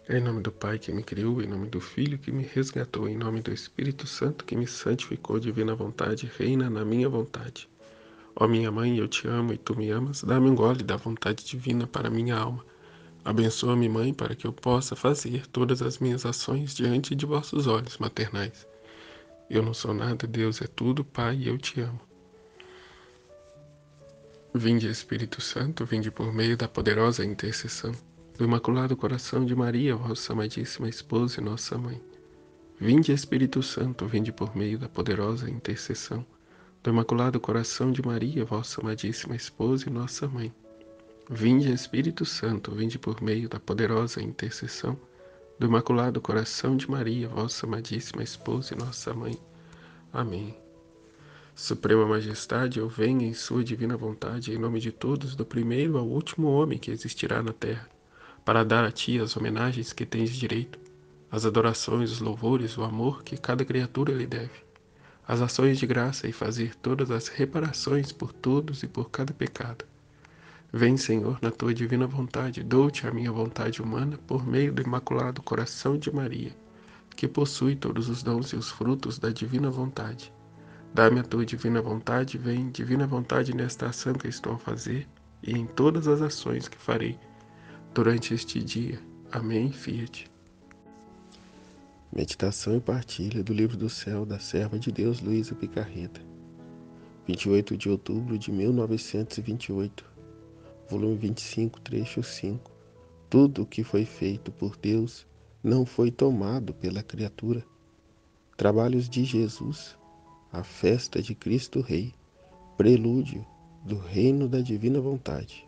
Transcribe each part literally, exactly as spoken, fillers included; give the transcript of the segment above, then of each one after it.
Em nome do Pai que me criou, em nome do Filho que me resgatou, em nome do Espírito Santo que me santificou, divina vontade, reina na minha vontade. Ó minha mãe, eu te amo e tu me amas, dá-me um gole da vontade divina para minha alma. Abençoa-me, mãe, para que eu possa fazer todas as minhas ações diante de vossos olhos maternais. Eu não sou nada, Deus é tudo, Pai, eu te amo. Vinde, Espírito Santo, vinde por meio da poderosa intercessão do Imaculado Coração de Maria, vossa amadíssima esposa e nossa mãe. Vinde, Espírito Santo, vinde por meio da poderosa intercessão do Imaculado Coração de Maria, vossa amadíssima esposa e nossa mãe. Vinde, Espírito Santo, vinde por meio da poderosa intercessão do Imaculado Coração de Maria, vossa amadíssima esposa e nossa mãe. Amém. Suprema Majestade, eu venho em sua divina vontade, em nome de todos, do primeiro ao último homem que existirá na terra, para dar a ti as homenagens que tens direito, as adorações, os louvores, o amor que cada criatura lhe deve, as ações de graça e fazer todas as reparações por todos e por cada pecado. Vem, Senhor, na tua divina vontade, dou-te a minha vontade humana por meio do Imaculado Coração de Maria, que possui todos os dons e os frutos da divina vontade. Dá-me a tua divina vontade, vem, divina vontade, nesta ação que estou a fazer e em todas as ações que farei durante este dia. Amém, Fiat. Meditação e partilha do Livro do Céu da Serva de Deus Luísa Picarreta, vinte e oito de outubro de mil novecentos e vinte e oito, volume vinte e cinco, trecho cinco. Tudo o que foi feito por Deus não foi tomado pela criatura. Trabalhos de Jesus, a festa de Cristo Rei, prelúdio do reino da divina vontade.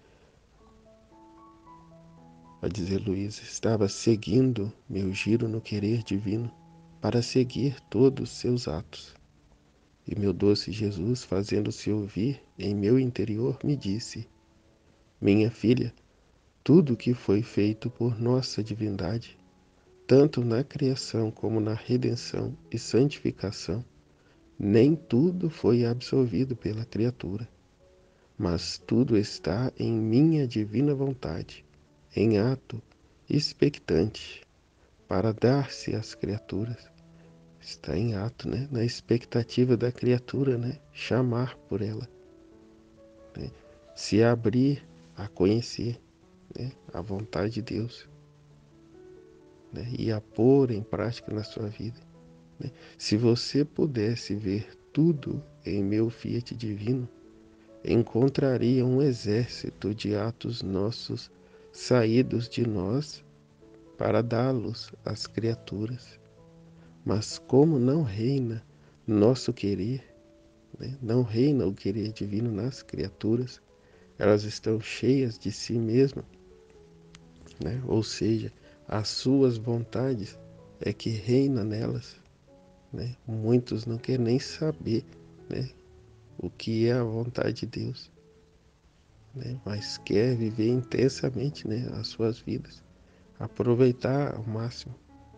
A dizer Luísa, estava seguindo meu giro no querer divino para seguir todos seus atos. E meu doce Jesus, fazendo-se ouvir em meu interior, me disse: minha filha, tudo que foi feito por nossa divindade, tanto na criação como na redenção e santificação, nem tudo foi absolvido pela criatura, mas tudo está em minha divina vontade, em ato expectante, para dar-se às criaturas. Está em ato, né? Na expectativa da criatura, né? Chamar por ela, né? Se abrir a conhecer, né? A vontade de Deus, né? E a pôr em prática na sua vida, né? Se você pudesse ver tudo em meu fiat divino, encontraria um exército de atos nossos saídos de nós para dá-los às criaturas. Mas como não reina nosso querer, né? Não reina o querer divino nas criaturas, elas estão cheias de si mesmas, né? Ou seja, as suas vontades é que reina nelas, né? Muitos não querem nem saber, né? O que é a vontade de Deus, né? Mas quer viver intensamente, né? As suas vidas, aproveitar ao máximo.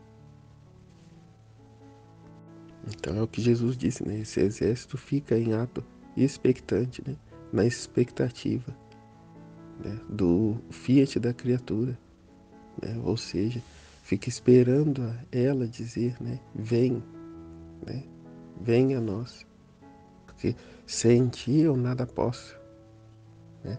Então é o que Jesus disse, né? Esse exército fica em ato expectante, né? Na expectativa, né? Do fiat da criatura, né? Ou seja, fica esperando ela dizer, né? Vem, né? Vem a nós, porque sem ti eu nada posso, né?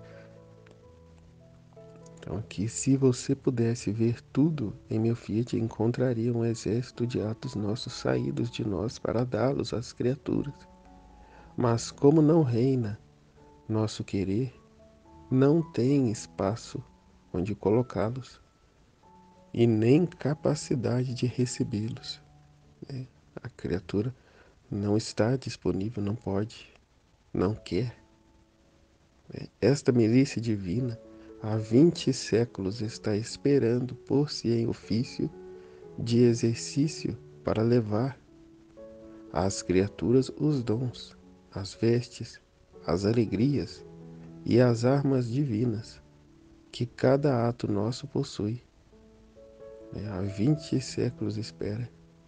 Então aqui, se você pudesse ver tudo em meu fiat, encontraria um exército de atos nossos saídos de nós para dá-los às criaturas. Mas como não reina nosso querer, não tem espaço onde colocá-los e nem capacidade de recebê-los, né? A criatura não está disponível, não pode, não quer, né? Esta milícia divina há vinte séculos está esperando pôr-se em ofício de exercício para levar às criaturas os dons, as vestes, as alegrias e as armas divinas que cada ato nosso possui, né? Há vinte séculos espera.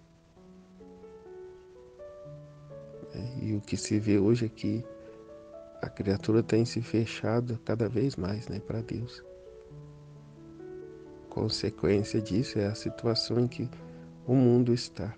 Né? E o que se vê hoje é que a criatura tem se fechado cada vez mais, né, para Deus. consequência disso é a situação em que o mundo está,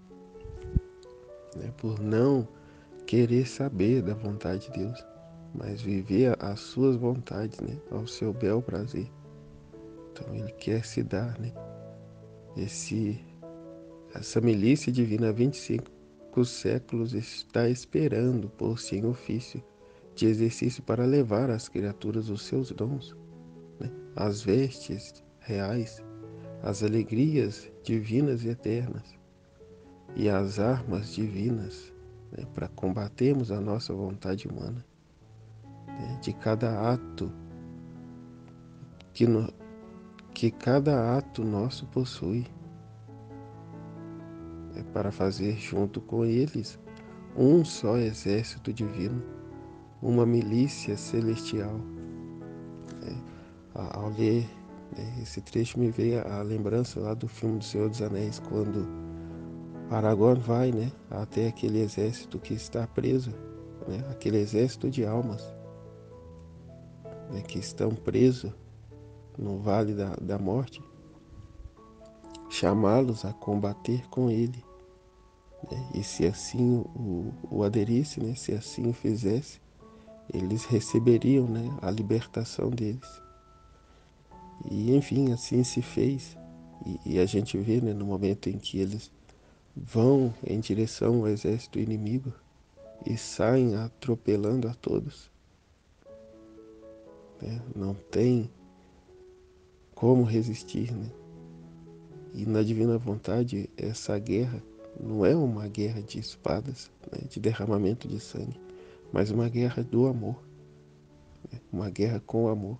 né? Por não querer saber da vontade de Deus, mas viver as suas vontades, né? Ao seu bel prazer. Então ele quer se dar, né? Esse, essa milícia divina há vinte e cinco séculos está esperando por-se em ofício de exercício para levar às criaturas os seus dons, né? As vestes reais, as alegrias divinas e eternas e as armas divinas, né? Para combatermos a nossa vontade humana, né? De cada ato que, no, que cada ato nosso possui, é para fazer junto com eles um só exército divino, uma milícia celestial. Ao ler, né, esse trecho me veio a lembrança lá do filme do Senhor dos Anéis, quando Aragorn vai, né, até aquele exército que está preso, né, aquele exército de almas, né, que estão presos no Vale da, da Morte, chamá-los a combater com ele. Né, e se assim o, o aderisse, né, se assim o fizesse, eles receberiam, né, a libertação deles. E enfim, assim se fez. E, e a gente vê, né, no momento em que eles vão em direção ao exército inimigo e saem atropelando a todos, né? Não tem como resistir, né? E na divina vontade, essa guerra não é uma guerra de espadas, né, de derramamento de sangue, mas uma guerra do amor, né? Uma guerra com amor.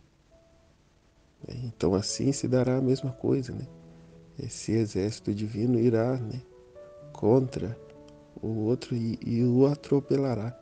Né? Então assim se dará a mesma coisa, né? Esse exército divino irá, né, contra o outro e, e o atropelará.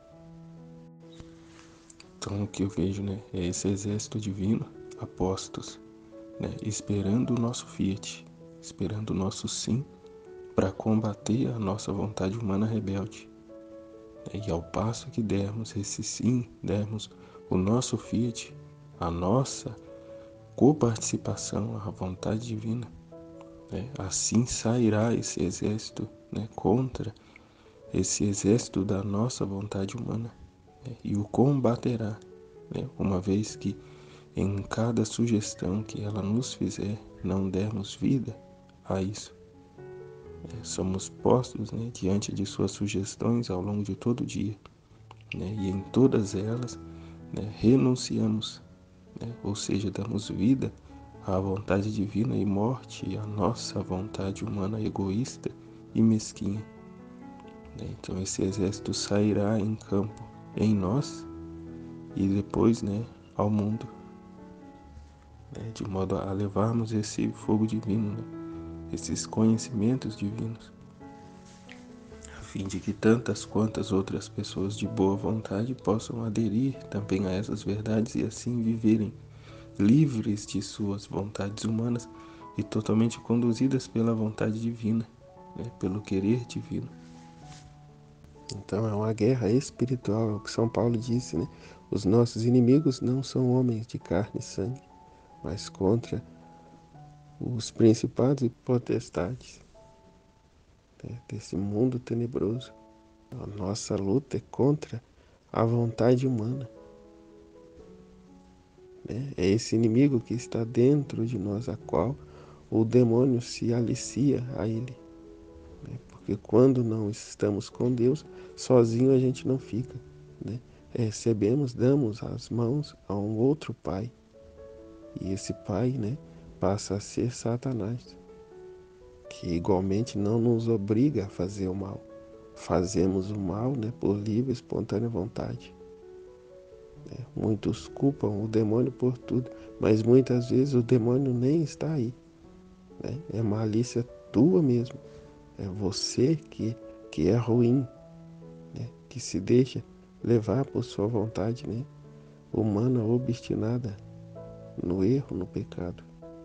Então o que eu vejo, né, é esse exército divino, apostos, né, esperando o nosso fiat, esperando o nosso sim, para combater a nossa vontade humana rebelde. E ao passo que dermos esse sim, dermos o nosso fiat, a nossa coparticipação à vontade divina, né, assim sairá esse exército, né, contra esse exército da nossa vontade humana, né, e o combaterá, né, uma vez que em cada sugestão que ela nos fizer não dermos vida a isso. É, somos postos, né, diante de suas sugestões ao longo de todo o dia, né, e em todas elas, né, renunciamos, né, ou seja, damos vida à vontade divina e morte à nossa vontade humana egoísta e mesquinha. Né? Então esse exército sairá em campo em nós e depois, né, ao mundo, né, de modo a levarmos esse fogo divino, né, esses conhecimentos divinos, a fim de que tantas quantas outras pessoas de boa vontade possam aderir também a essas verdades e assim viverem livres de suas vontades humanas e totalmente conduzidas pela vontade divina, né, pelo querer divino. Então é uma guerra espiritual, é o que São Paulo disse, né? Os nossos inimigos não são homens de carne e sangue, mas contra os principados e potestades, né, desse mundo tenebroso. A nossa luta é contra a vontade humana, né? É esse inimigo que está dentro de nós, a qual o demônio se alicia a ele, né? Porque quando não estamos com Deus, sozinho a gente não fica, né? Recebemos, damos as mãos a um outro pai, e esse pai, né, passa a ser Satanás, que igualmente não nos obriga a fazer o mal. Fazemos o mal, né, por livre e espontânea vontade. Né? Muitos culpam o demônio por tudo, mas muitas vezes o demônio nem está aí. Né? É malícia tua mesmo. É você que, que é ruim, né? Que se deixa levar por sua vontade, né, humana obstinada no erro, no pecado.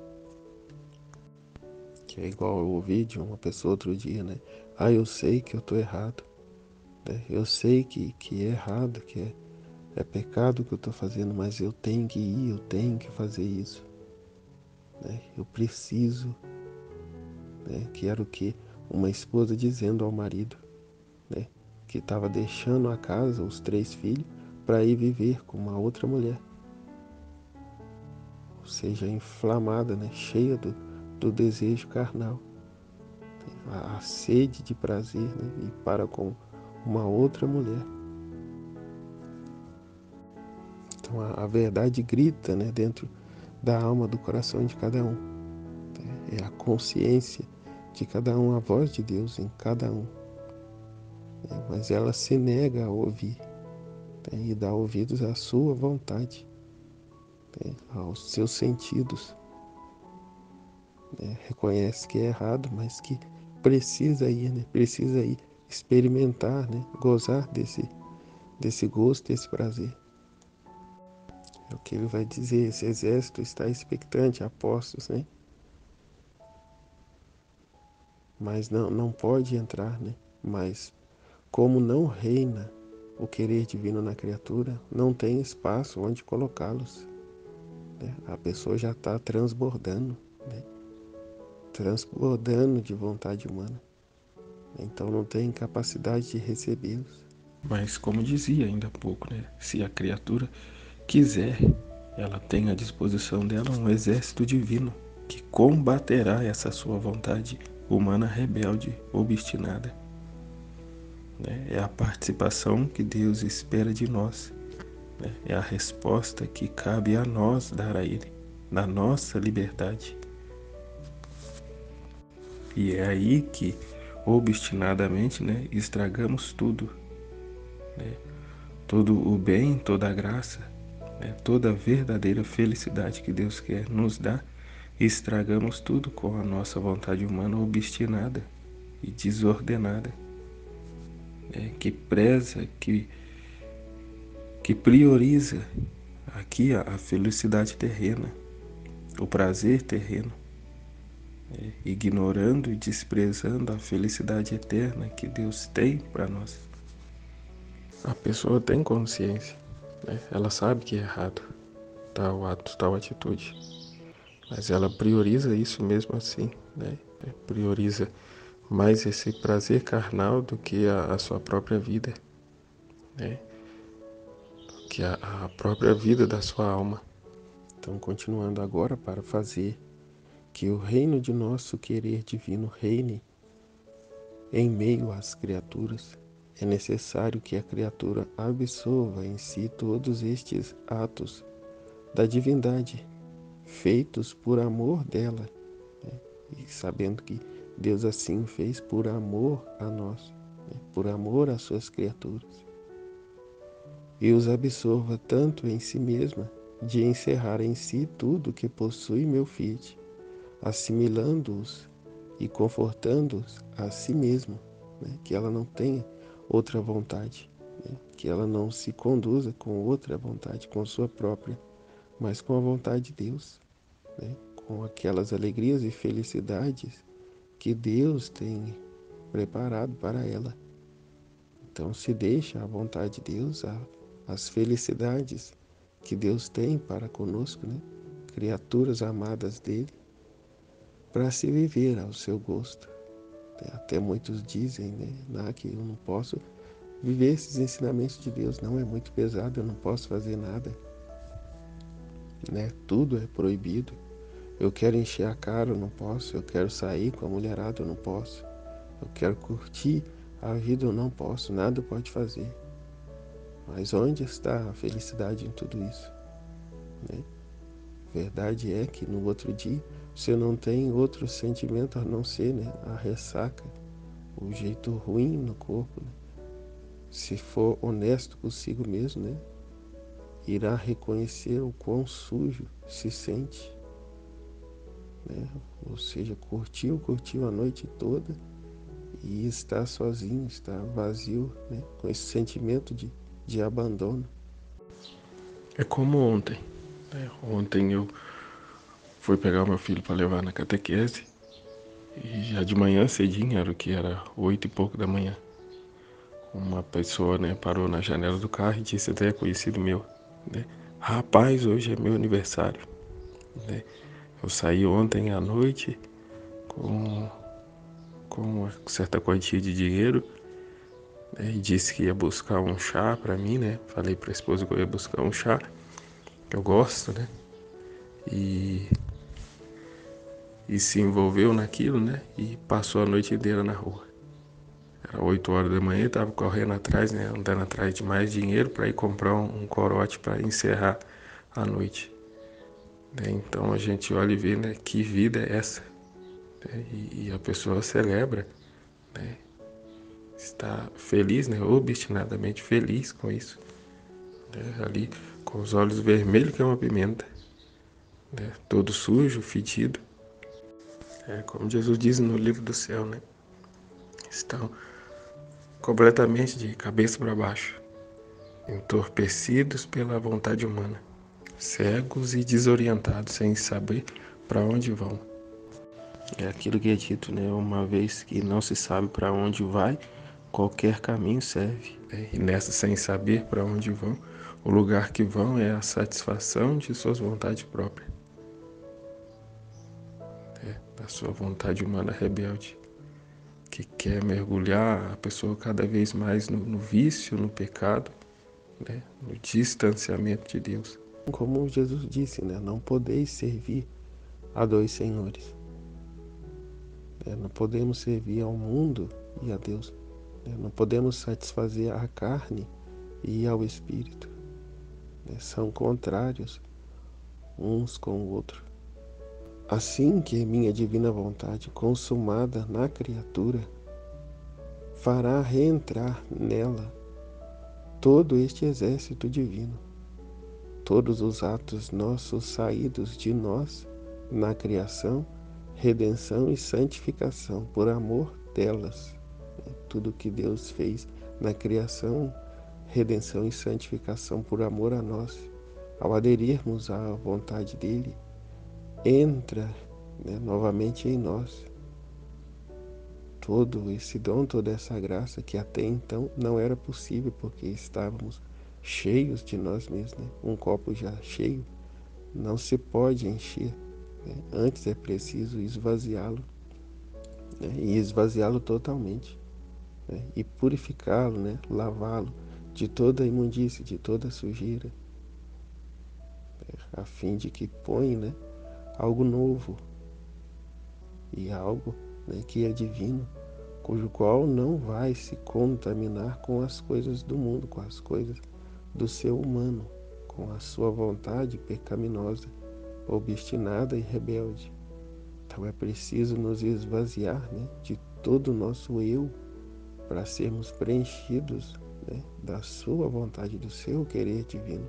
Que é igual eu ouvi de uma pessoa outro dia, né? Ah, eu sei que eu estou errado. Né? Eu sei que, que é errado, que é, é pecado o que eu estou fazendo, mas eu tenho que ir, eu tenho que fazer isso. né? Eu preciso, né? Que era o que? Uma esposa dizendo ao marido, né? Que estava deixando a casa, os três filhos, para ir viver com uma outra mulher. Ou seja, inflamada, né? Cheia do, do desejo carnal. A, a sede de prazer, né? E para com uma outra mulher. Então a, a verdade grita, né? Dentro da alma, do coração de cada um. É a consciência de cada um, a voz de Deus em cada um. É, mas ela se nega a ouvir, né? E dá ouvidos à sua vontade, né? Aos seus sentidos. Né? Reconhece que é errado, mas que precisa ir, né? Precisa ir experimentar, né? Gozar desse, desse gosto, desse prazer. É o que ele vai dizer, esse exército está expectante, apostos, né? Mas não, não pode entrar, né? Mas como não reina o querer divino na criatura, não tem espaço onde colocá-los, né? A pessoa já está transbordando, né? Transbordando de vontade humana. Então não tem capacidade de recebê-los. Mas como dizia ainda há pouco, né? Se a criatura quiser, ela tem à disposição dela um exército divino que combaterá essa sua vontade humana rebelde, obstinada. Né? É a participação que Deus espera de nós. Né? É a resposta que cabe a nós dar a Ele, na nossa liberdade. E é aí que, obstinadamente, né, estragamos tudo. Né? Todo o bem, toda a graça, né, toda a verdadeira felicidade que Deus quer nos dar, estragamos tudo com a nossa vontade humana obstinada e desordenada, né, que preza, que, que prioriza aqui a, a felicidade terrena, o prazer terreno, né, ignorando e desprezando a felicidade eterna que Deus tem para nós. A pessoa tem consciência, né? Ela sabe que é errado tal ato, tal atitude, mas ela prioriza isso mesmo assim, né? Prioriza mais esse prazer carnal do que a, a sua própria vida, né? Do que a, a própria vida da sua alma. Então, continuando agora, para fazer que o reino de nosso querer divino reine em meio às criaturas, é necessário que a criatura absorva em si todos estes atos da divindade, feitos por amor dela, né? E sabendo que Deus assim o fez por amor a nós, né? Por amor às suas criaturas. E os absorva tanto em si mesma, de encerrar em si tudo que possui meu Fiat, assimilando-os e confortando-os a si mesmo, né? Que ela não tenha outra vontade, né? Que ela não se conduza com outra vontade, com sua própria, mas com a vontade de Deus, né? Com aquelas alegrias e felicidades que Deus tem preparado para ela. Então se deixa à vontade de Deus, a, as felicidades que Deus tem para conosco, né? Criaturas amadas dele, para se viver ao seu gosto. Até muitos dizem, né, nah, que eu não posso viver esses ensinamentos de Deus, não, é muito pesado, eu não posso fazer nada, né? Tudo é proibido. Eu quero encher a cara, eu não posso. Eu quero sair com a mulherada, eu não posso. Eu quero curtir a vida, eu não posso. Nada pode fazer. Mas onde está a felicidade em tudo isso, né? Verdade é que no outro dia você não tem outro sentimento a não ser, né, a ressaca, o jeito ruim no corpo, né? Se for honesto consigo mesmo, né, irá reconhecer o quão sujo se sente, né? Ou seja, curtiu, curtiu a noite toda e está sozinho, está vazio, né? Com esse sentimento de, de abandono. É como ontem. Né? Ontem eu fui pegar o meu filho para levar na catequese e já de manhã cedinho, era o que era oito e pouco da manhã. Uma pessoa, né, parou na janela do carro e disse, até conhecido meu, né? Rapaz, hoje é meu aniversário, né? Eu saí ontem à noite com, com uma certa quantia de dinheiro, né, e disse que ia buscar um chá para mim, né? Falei para a esposa que eu ia buscar um chá, que eu gosto, né? E, e se envolveu naquilo, né? E passou a noite inteira na rua. Era oito horas da manhã, tava correndo atrás, né? Andando atrás de mais dinheiro para ir comprar um, um corote para encerrar a noite. Né? Então a gente olha e vê, né? Que vida é essa? Né? E, e a pessoa celebra, né? Está feliz, né? Obstinadamente feliz com isso. Né? Ali com os olhos vermelhos que é uma pimenta. Né? Todo sujo, fedido. É, como Jesus diz no livro do céu, né? Estão completamente de cabeça para baixo, entorpecidos pela vontade humana, cegos e desorientados, sem saber para onde vão. É aquilo que é dito, né? Uma vez que não se sabe para onde vai, qualquer caminho serve. Né? E nessa, sem saber para onde vão, o lugar que vão é a satisfação de suas vontades próprias, né? Da sua vontade humana rebelde, que quer mergulhar a pessoa cada vez mais no, no vício, no pecado, né? No distanciamento de Deus. Como Jesus disse, né? Não podeis servir a dois senhores. Né? Não podemos servir ao mundo e a Deus. Né? Não podemos satisfazer a carne e ao espírito. Né? São contrários uns com o outro. Assim que minha divina vontade, consumada na criatura, fará reentrar nela todo este exército divino, todos os atos nossos saídos de nós na criação, redenção e santificação, por amor delas. Tudo que Deus fez na criação, redenção e santificação por amor a nós, ao aderirmos à vontade dele, entra, né, novamente em nós todo esse dom, toda essa graça que até então não era possível, porque estávamos cheios de nós mesmos. Né? Um copo já cheio não se pode encher, né? Antes é preciso esvaziá-lo, né? E esvaziá-lo totalmente, né? E purificá-lo, né? Lavá-lo de toda a imundície, de toda a sujeira, né? A fim de que põe, né, algo novo e algo, né, que é divino, cujo qual não vai se contaminar com as coisas do mundo, com as coisas do ser humano, com a sua vontade pecaminosa, obstinada e rebelde. Então é preciso nos esvaziar, né, de todo o nosso eu, para sermos preenchidos, né, da sua vontade, do seu querer divino.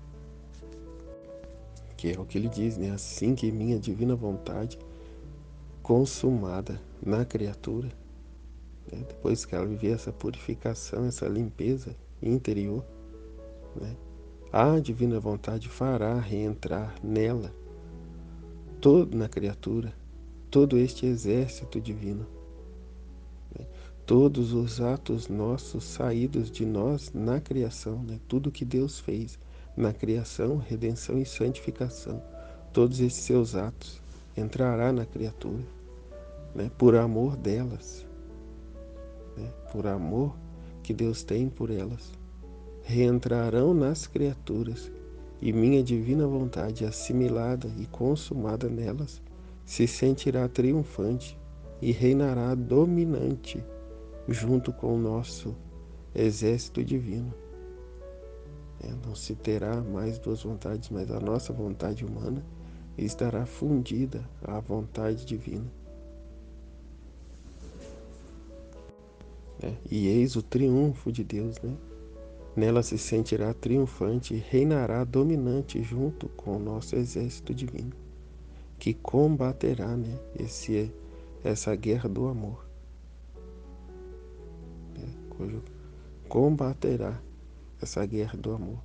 Que é o que ele diz, né? Assim que minha divina vontade, consumada na criatura, né, depois que ela viver essa purificação, essa limpeza interior, né, a divina vontade fará reentrar nela, todo na criatura, todo este exército divino, né, todos os atos nossos saídos de nós na criação, né, tudo que Deus fez na criação, redenção e santificação, todos esses seus atos entrará na criatura, né, por amor delas, né, por amor que Deus tem por elas, reentrarão nas criaturas, e minha divina vontade, assimilada e consumada nelas, se sentirá triunfante e reinará dominante junto com o nosso exército divino. É, não se terá mais duas vontades, mas a nossa vontade humana estará fundida à vontade divina. É, e eis o triunfo de Deus, né? Nela se sentirá triunfante e reinará dominante junto com o nosso exército divino, que combaterá, né, esse, essa guerra do amor, né, cujo combaterá essa guerra do amor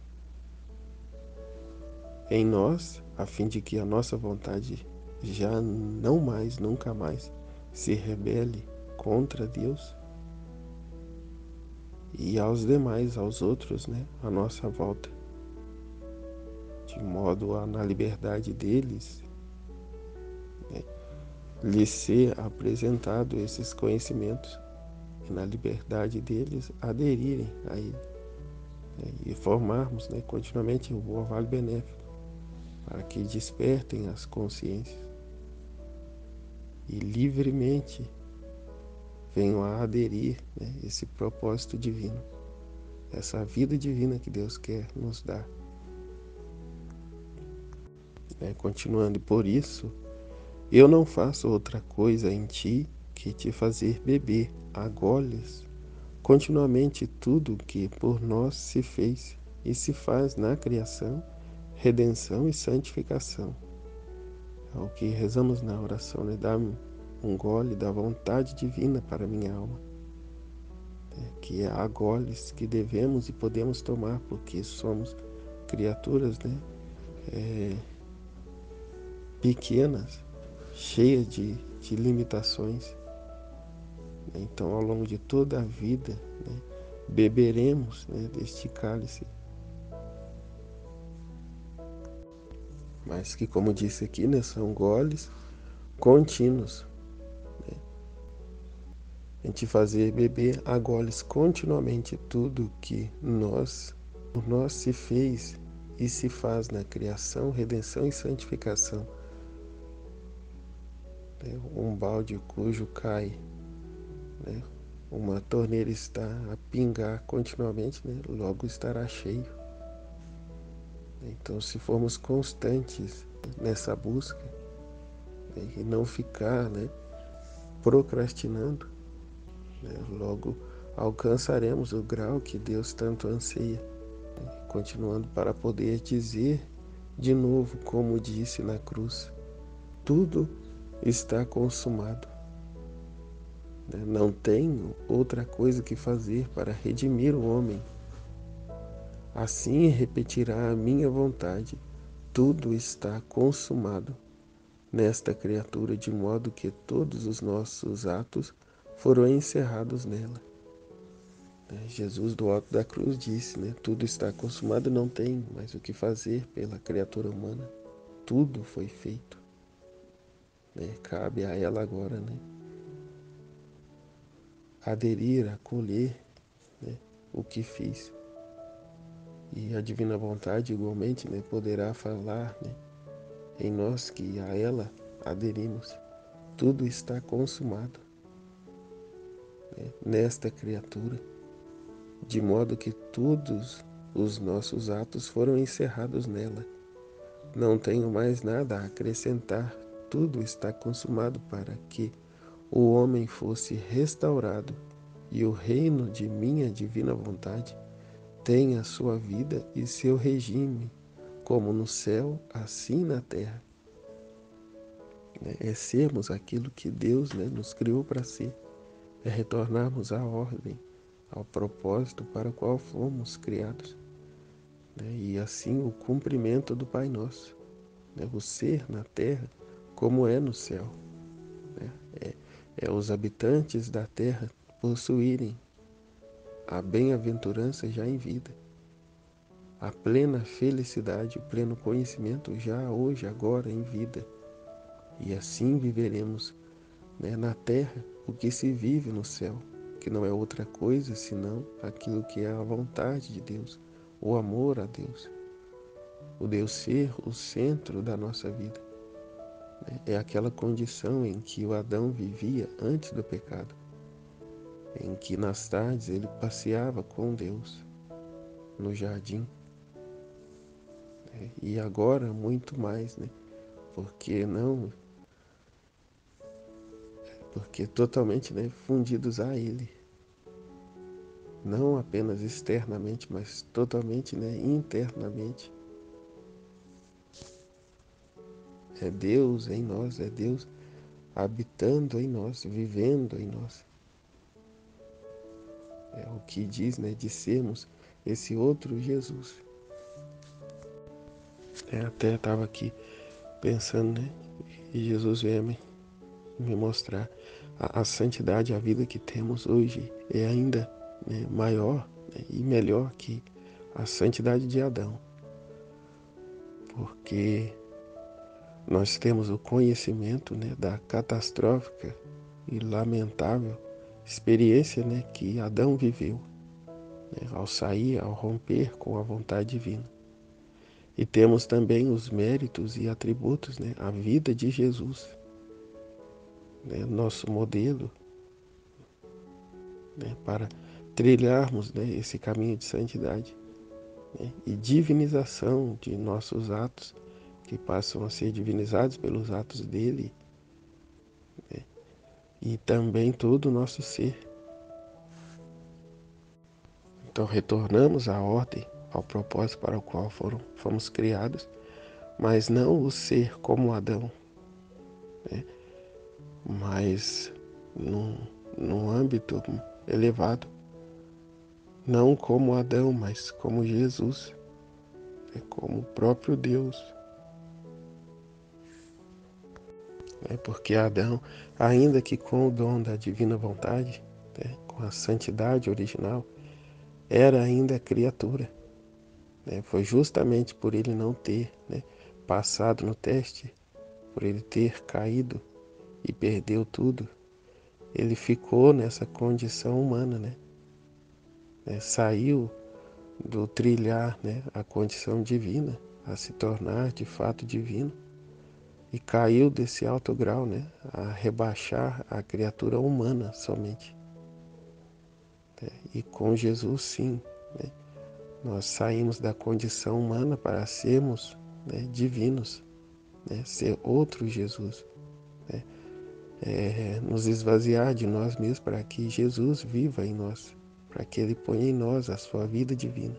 em nós, a fim de que a nossa vontade já não mais, nunca mais, se rebele contra Deus e aos demais, aos outros, né, à nossa volta, de modo a, na liberdade deles, lhes ser apresentado esses conhecimentos e na liberdade deles aderirem a ele, né, e formarmos, né, continuamente o orvalho benéfico para que despertem as consciências e livremente venham a aderir, né, esse propósito divino, essa vida divina que Deus quer nos dar. Né, continuando, por isso, eu não faço outra coisa em ti que te fazer beber a goles continuamente tudo que por nós se fez e se faz na criação, redenção e santificação. É o que rezamos na oração, né? Dá-me um gole da vontade divina para minha alma, né? Que há goles que devemos e podemos tomar, porque somos criaturas, né? É, pequenas, cheias de, de limitações. Então, ao longo de toda a vida, né, beberemos, né, deste cálice. Mas que, como disse aqui, né, são goles contínuos. Né? A gente fazer beber a goles continuamente tudo que nós, por nós se fez e se faz na criação, redenção e santificação. Né? Um balde cujo cai, né, uma torneira está a pingar continuamente, né, logo estará cheio. Então, se formos constantes nessa busca, né, e não ficar, né, procrastinando, né, logo alcançaremos o grau que Deus tanto anseia. Né, continuando para poder dizer de novo, como disse na cruz, tudo está consumado. Né, não tenho outra coisa que fazer para redimir o homem. Assim repetirá a minha vontade, tudo está consumado nesta criatura, de modo que todos os nossos atos foram encerrados nela. Jesus, do alto da cruz, disse, né, tudo está consumado, não tem mais o que fazer pela criatura humana. Tudo foi feito. Né, cabe a ela agora, né, aderir, acolher, né, o que fiz. E a divina vontade, igualmente, né, poderá falar, né, em nós que a ela aderimos. Tudo está consumado, né, nesta criatura, de modo que todos os nossos atos foram encerrados nela. Não tenho mais nada a acrescentar, tudo está consumado para que o homem fosse restaurado e o reino de minha divina vontade tenha sua vida e seu regime, como no céu, assim na terra. É sermos aquilo que Deus, né, nos criou para ser, é retornarmos à ordem, ao propósito para o qual fomos criados, né, e assim o cumprimento do Pai Nosso, né, o ser na terra como é no céu. Né, é, é os habitantes da terra possuírem a bem-aventurança já em vida, a plena felicidade, o pleno conhecimento já hoje, agora em vida. E assim viveremos, né, na terra o que se vive no céu, que não é outra coisa senão aquilo que é a vontade de Deus, o amor a Deus, o Deus ser o centro da nossa vida. Né? É aquela condição em que o Adão vivia antes do pecado, em que nas tardes ele passeava com Deus no jardim. Né? E agora muito mais, né? Porque não, porque totalmente, né, fundidos a Ele, não apenas externamente, mas totalmente, né, internamente. É Deus em nós, é Deus habitando em nós, vivendo em nós. É o que diz, né, de sermos esse outro Jesus. É, até estava aqui pensando, né, e Jesus veio me, me mostrar a, a santidade, a vida que temos hoje é ainda, né, maior, né, e melhor que a santidade de Adão. Porque nós temos o conhecimento, né, da catastrófica e lamentável experiência, né, que Adão viveu, né, ao sair, ao romper com a vontade divina. E temos também os méritos e atributos, né, a vida de Jesus, né, nosso modelo, né, para trilharmos, né, esse caminho de santidade, né, e divinização de nossos atos, que passam a ser divinizados pelos atos dele, né, e também todo o nosso ser. Então retornamos à ordem, ao propósito para o qual foram, fomos criados, mas não o ser como Adão, né, mas num, num âmbito elevado, não como Adão, mas como Jesus, né, como o próprio Deus. É porque Adão, ainda que com o dom da divina vontade, né, com a santidade original, era ainda criatura. Né? Foi justamente por ele não ter, né, passado no teste, por ele ter caído e perdeu tudo, ele ficou nessa condição humana, né? É, saiu do trilhar, né, a condição divina, a se tornar de fato divino, e caiu desse alto grau, né, a rebaixar a criatura humana somente. É, e com Jesus, sim, né, nós saímos da condição humana para sermos, né, divinos, né, ser outro Jesus, né, é, nos esvaziar de nós mesmos para que Jesus viva em nós, para que Ele ponha em nós a sua vida divina.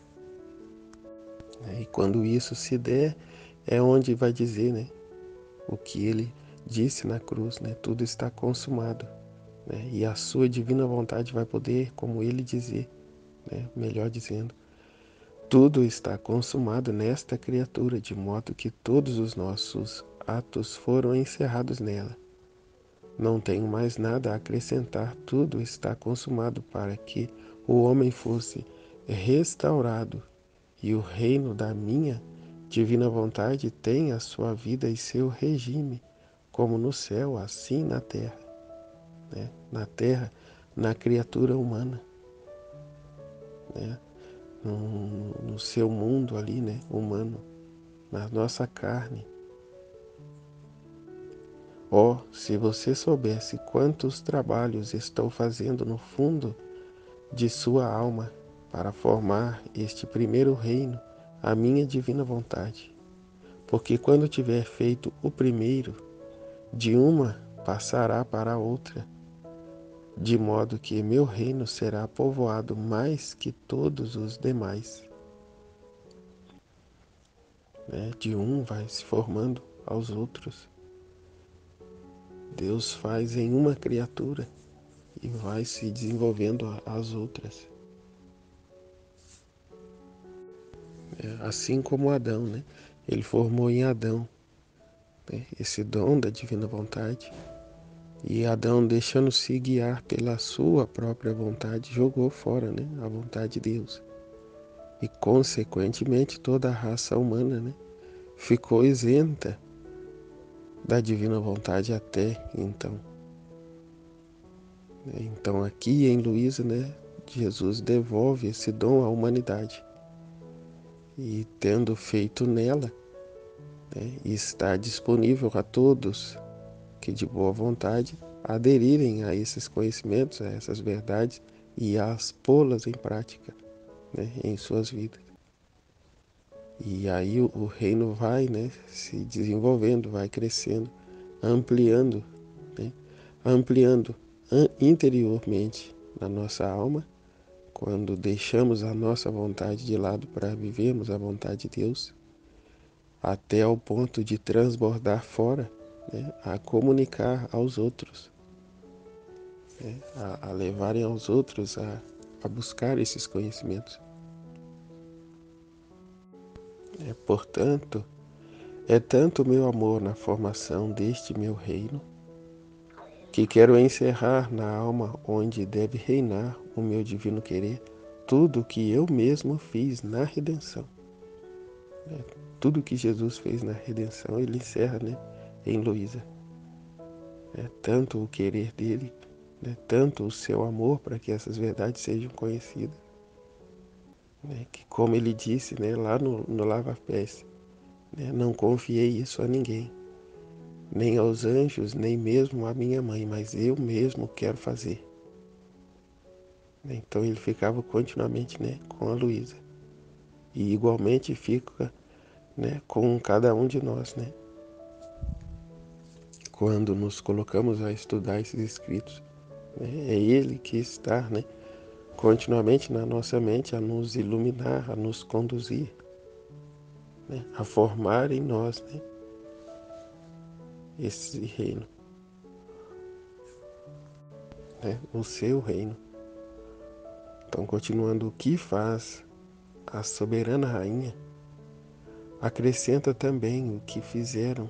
E quando isso se der, é onde vai dizer, né, o que Ele disse na cruz, né, tudo está consumado, né, e a sua divina vontade vai poder, como Ele dizer, né, melhor dizendo, tudo está consumado nesta criatura, de modo que todos os nossos atos foram encerrados nela. Não tenho mais nada a acrescentar, tudo está consumado para que o homem fosse restaurado e o reino da minha divina vontade tenha a sua vida e seu regime, como no céu, assim na terra, né? Na terra, na criatura humana, né? No, no seu mundo ali, né, humano, na nossa carne. Oh, se você soubesse quantos trabalhos estou fazendo no fundo de sua alma para formar este primeiro reino, a minha divina vontade. Porque quando tiver feito o primeiro, de uma passará para a outra, de modo que meu reino será povoado mais que todos os demais. Né? De um vai se formando aos outros. Deus faz em uma criatura e vai se desenvolvendo às outras. É, assim como Adão, né? Ele formou em Adão, né, esse dom da divina vontade. E Adão, deixando-se guiar pela sua própria vontade, jogou fora, né, a vontade de Deus. E, consequentemente, toda a raça humana, né, ficou isenta da divina vontade até então. Então, aqui em Luísa, né, Jesus devolve esse dom à humanidade. E, tendo feito nela, né, está disponível a todos que de boa vontade aderirem a esses conhecimentos, a essas verdades e as pô-las em prática, né, em suas vidas. E aí o, o reino vai, né, se desenvolvendo, vai crescendo, ampliando, né, ampliando interiormente na nossa alma, quando deixamos a nossa vontade de lado para vivermos a vontade de Deus, até ao ponto de transbordar fora, né, a comunicar aos outros, né, a, a levarem aos outros a, a buscar esses conhecimentos. É, portanto, é tanto o meu amor na formação deste meu reino, que quero encerrar na alma onde deve reinar o meu divino querer tudo o que eu mesmo fiz na redenção. É, tudo que Jesus fez na redenção, ele encerra, né, em Luísa. É, tanto o querer dele, né, tanto o seu amor para que essas verdades sejam conhecidas, né, que como ele disse, né, lá no, no Lava Pés, né, não confiei isso a ninguém, nem aos anjos, nem mesmo à minha mãe, mas eu mesmo quero fazer. Então ele ficava continuamente, né, com a Luísa. E igualmente fica, né, com cada um de nós, né? Quando nos colocamos a estudar esses escritos, né, é Ele que está, né, continuamente na nossa mente a nos iluminar, a nos conduzir, né, a formar em nós, né, esse reino, né, o seu reino. Então, continuando, o que faz a soberana rainha, acrescenta também o que fizeram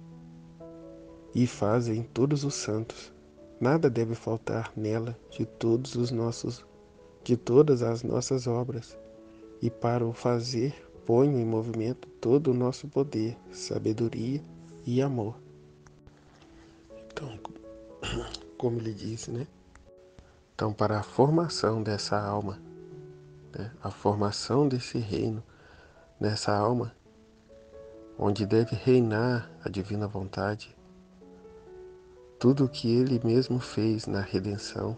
e fazem todos os santos. Nada deve faltar nela de todos os nossos, de todas as nossas obras, e para o fazer ponho em movimento todo o nosso poder, sabedoria e amor. Então, como ele disse, né? Então, para a formação dessa alma, né, a formação desse reino, nessa alma, onde deve reinar a divina vontade, tudo o que ele mesmo fez na redenção,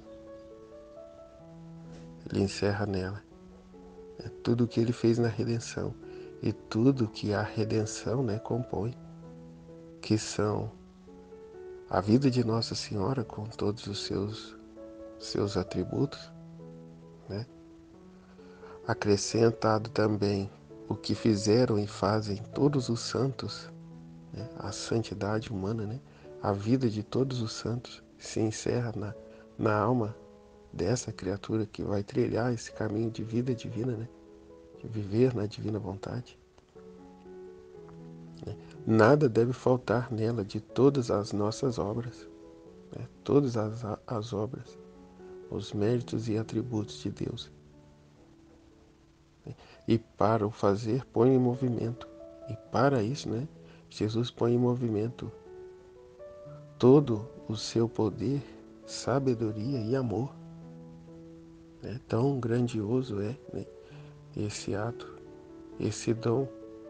ele encerra nela. É tudo o que ele fez na redenção e tudo que a redenção, né, compõe, que são a vida de Nossa Senhora com todos os seus, seus atributos, né? Acrescentado também o que fizeram e fazem todos os santos, né? A santidade humana, né? A vida de todos os santos se encerra na, na alma dessa criatura que vai trilhar esse caminho de vida divina, né? De viver na divina vontade. Né? Nada deve faltar nela de todas as nossas obras, né? Todas as, as obras, os méritos e atributos de Deus. E para o fazer, põe em movimento. E para isso, né, Jesus põe em movimento todo o seu poder, sabedoria e amor. É tão grandioso é, né, esse ato, esse dom.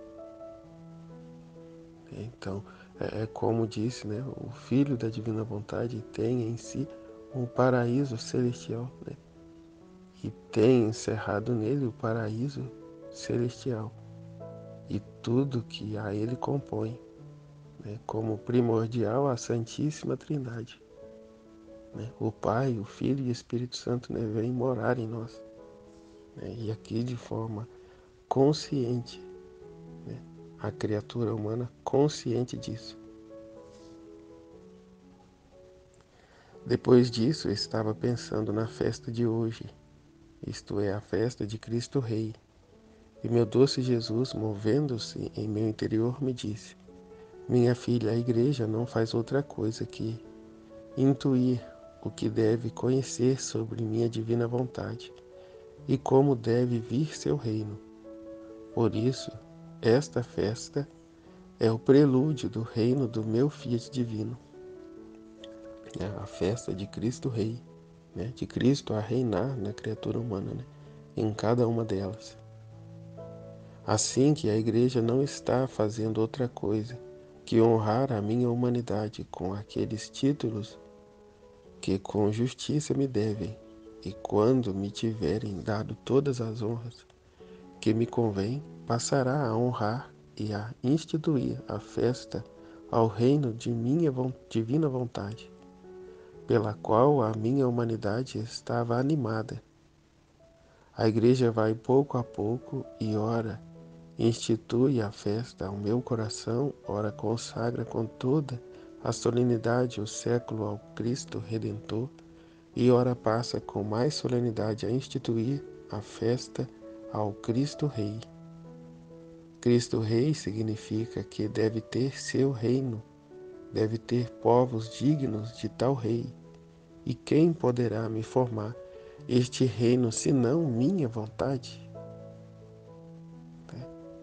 Então, é, é como disse, né, o Filho da Divina Vontade tem em si um paraíso celestial, né, e tem encerrado nele o paraíso celestial e tudo que a ele compõe, né, como primordial a Santíssima Trindade. Né, o Pai, o Filho e o Espírito Santo, né, vêm morar em nós. Né, e aqui de forma consciente, né, a criatura humana consciente disso. Depois disso, eu estava pensando na festa de hoje, isto é, a festa de Cristo Rei. E meu doce Jesus, movendo-se em meu interior, me disse: minha filha, a igreja não faz outra coisa que intuir o que deve conhecer sobre minha divina vontade e como deve vir seu reino. Por isso, esta festa é o prelúdio do reino do meu Fiat divino. É a festa de Cristo Rei, né? De Cristo a reinar na criatura humana, né? Em cada uma delas. Assim que a igreja não está fazendo outra coisa que honrar a minha humanidade com aqueles títulos que com justiça me devem, e quando me tiverem dado todas as honras que me convém, passará a honrar e a instituir a festa ao reino de minha divina vontade, pela qual a minha humanidade estava animada. A igreja vai pouco a pouco e ora institui a festa ao meu coração, ora consagra com toda a solenidade o século ao Cristo Redentor, e ora passa com mais solenidade a instituir a festa ao Cristo Rei. Cristo Rei significa que deve ter seu reino, deve ter povos dignos de tal rei. E quem poderá me formar este reino senão minha vontade?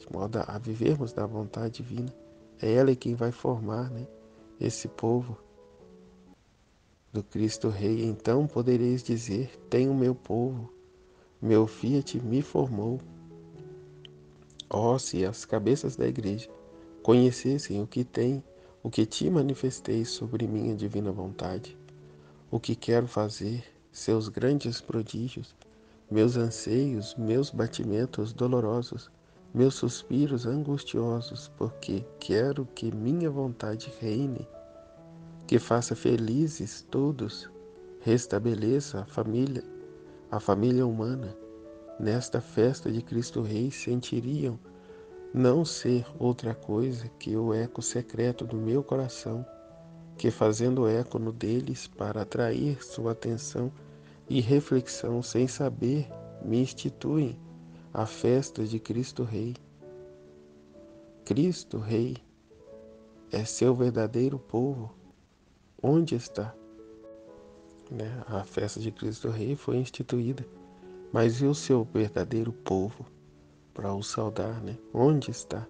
de modo a vivermos da vontade divina. É ela quem vai formar, né, esse povo do Cristo Rei. Então podereis dizer: tenho meu povo, meu fiat me formou. Ó, se as cabeças da igreja conhecessem o que tem, o que te manifestei sobre minha divina vontade, o que quero fazer, seus grandes prodígios, meus anseios, meus batimentos dolorosos, meus suspiros angustiosos, porque quero que minha vontade reine, que faça felizes todos, restabeleça a família, a família humana. Nesta festa de Cristo Rei sentiriam não ser outra coisa que o eco secreto do meu coração, que fazendo eco no deles para atrair sua atenção e reflexão sem saber, me instituem a festa de Cristo Rei. Cristo Rei é seu verdadeiro povo. Onde está? Né? A festa de Cristo Rei foi instituída, mas e o seu verdadeiro povo para o saudar, né? Onde está?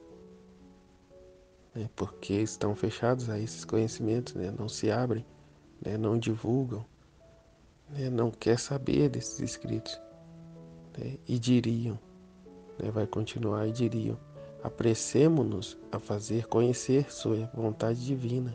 Né? Porque estão fechados a esses conhecimentos, né? Não se abrem, né? Não divulgam, né? Não quer saber desses escritos, né? E diriam, né? Vai continuar e diriam: apressemo-nos a fazer conhecer sua vontade divina.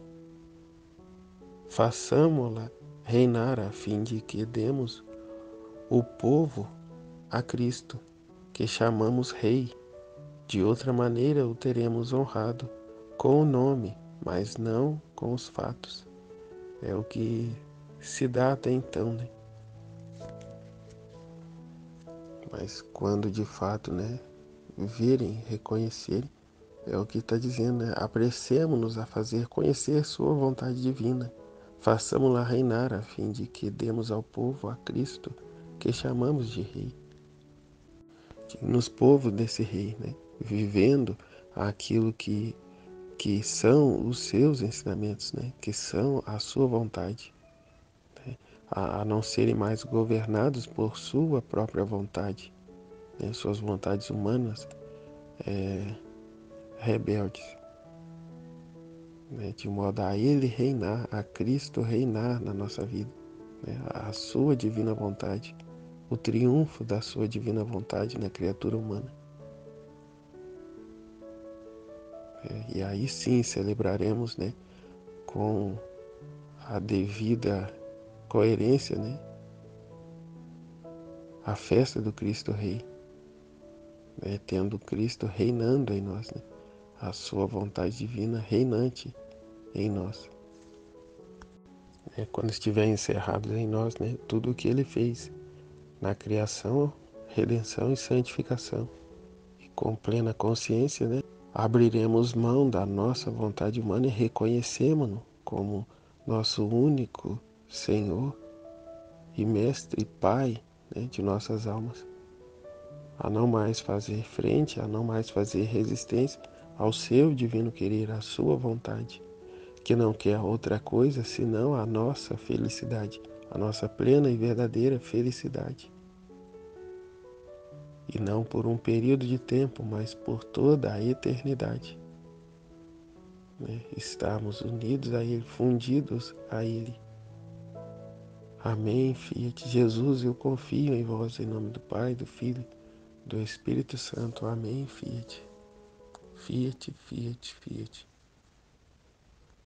Façamo-la reinar a fim de que demos o povo a Cristo, que chamamos Rei. De outra maneira o teremos honrado com o nome, mas não com os fatos. É o que se dá até então, né? Mas quando de fato, né, verem, reconhecerem, é o que está dizendo, né? Apressemo-nos a fazer conhecer sua vontade divina. Façamo-la reinar a fim de que demos ao povo a Cristo, que chamamos de Rei. Nos povos desse Rei, né? Vivendo aquilo que, que são os seus ensinamentos, né? Que são a sua vontade, né? A, a não serem mais governados por sua própria vontade, né? Suas vontades humanas é, rebeldes, né? De modo a Ele reinar, a Cristo reinar na nossa vida, né? A sua divina vontade, o triunfo da sua divina vontade na criatura humana. É, e aí sim celebraremos, né, com a devida coerência, né, a festa do Cristo Rei, né, tendo Cristo reinando em nós, né, a sua vontade divina reinante em nós. É, quando estiver encerrado em nós, né, tudo o que Ele fez na criação, redenção e santificação, e com plena consciência, né, abriremos mão da nossa vontade humana e reconhecemos-no como nosso único Senhor e Mestre e Pai, né, de nossas almas, a não mais fazer frente, a não mais fazer resistência ao seu divino querer, à sua vontade, que não quer outra coisa senão a nossa felicidade, a nossa plena e verdadeira felicidade. E não por um período de tempo, mas por toda a eternidade. Né? Estarmos unidos a Ele, fundidos a Ele. Amém, Fiat. Jesus, eu confio em vós, em nome do Pai, do Filho, do Espírito Santo. Amém, Fiat. Fiat, Fiat, Fiat.